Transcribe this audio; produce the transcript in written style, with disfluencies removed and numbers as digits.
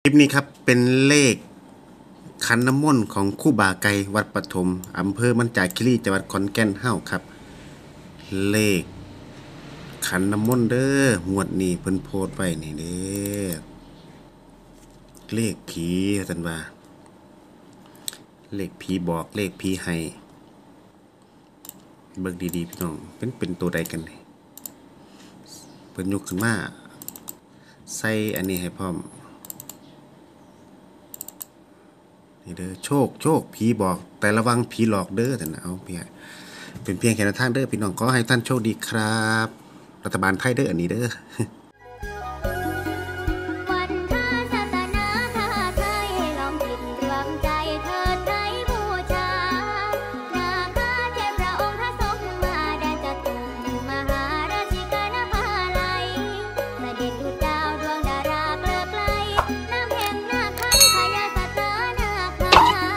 คลิปนี้ครับเป็นเลขขันน้ำมนต์ของครูบาไก่วัดปฐมอำเภอมันจาคีรีจังหวัดขอนแก่นเฮาครับเลขขันน้ำมนต์เด้องวดนี้เพิ่นโพสต์ไว้นี่เด้อเลขผีว่าซั่นว่าเลขผีบอกเลขผีให้เบิ่งดีๆพี่น้องเป็นตัวใดกันนี่เพิ่นยกขึ้นมาใส่อันนี้ให้พร้อมนี่เด้อโชคผีบอกแต่ระวังผีหลอกเด้อท่านนะเอาเพียเป็นเพียงแค่แนวทางเด้อพี่น้องขอให้ท่านโชคดีครับรัฐบาลไทยเด้ออันนี้เด้อ